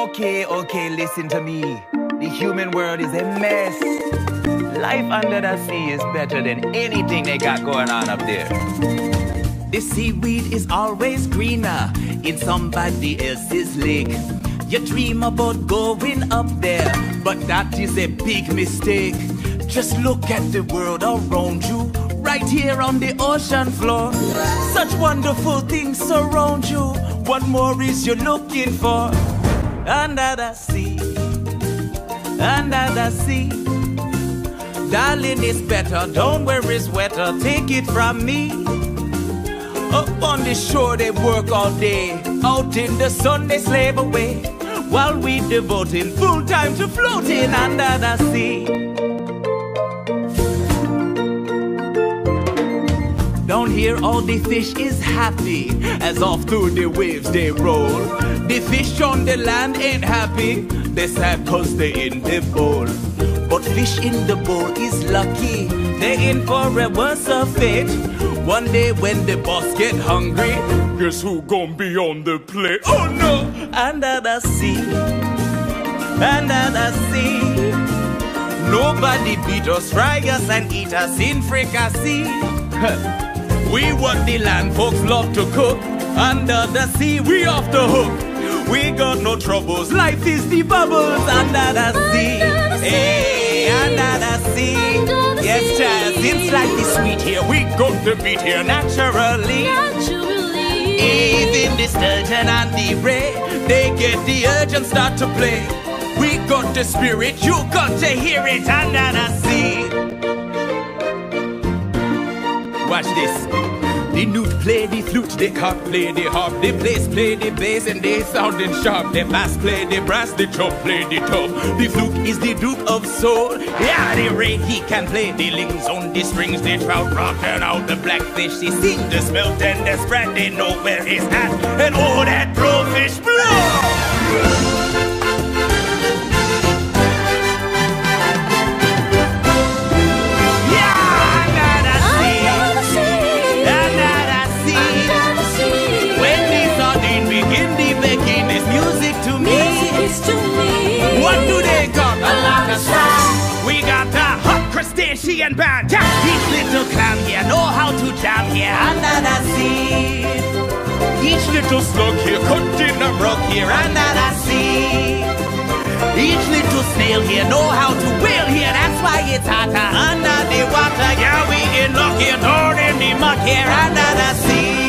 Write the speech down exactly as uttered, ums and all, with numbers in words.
Okay, okay, listen to me. The human world is a mess. Life under the sea is better than anything they got going on up there. The seaweed is always greener in somebody else's lake. You dream about going up there, but that is a big mistake. Just look at the world around you, right here on the ocean floor. Such wonderful things surround you. What more is you looking for? Under the sea, under the sea. Darling, it's better, don't worry, it's wetter. Take it from me. Up on the shore they work all day, out in the sun they slave away, while we devoting full time to floating under the sea. Down here all the fish is happy, as off through the waves they roll. The fish on the land ain't happy, they sad cause they in the bowl. But fish in the bowl is lucky, they in for a worse of fate. One day when the boss get hungry, guess who gon' be on the plate? Oh no! Under the sea, under the sea. Nobody beat us, fry us and eat us in fricassee. We what the land folks love to cook. Under the sea, we off the hook. We got no troubles, life is the bubbles under the sea. Hey, under the sea. Yes, child, since life is sweet here, we got the beat here naturally. Naturally. Even the sturgeon and the ray, they get the urge and start to play. We got the spirit, you got to hear it under the sea. Watch this. The newt play the flute, the cock play the harp, the bass play the bass and they sounding sharp. The bass play the brass, the chop play the top. The fluke is the duke of soul. Yeah, the ray he can play the lings on the strings. The trout rocking out the blackfish. They sing the smelt and the spread. They know where he's at. And oh, that blowfish blow! What do they got? A lot of stars. We got a hot crustacean band. Yeah. Each little clam here know how to jam here under the sea. Each little slug here cutting a rug here under the sea. Each little snail here know how to whale here. That's why it's hotter under the water. Yeah, we in luck here, down in the muck here under the sea.